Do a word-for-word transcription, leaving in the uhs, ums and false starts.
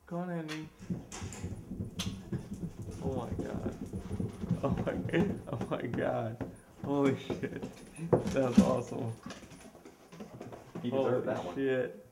Go on, Andy. Oh my god. Oh my, oh my god. Holy shit. That was awesome. You Holy deserve that one. shit.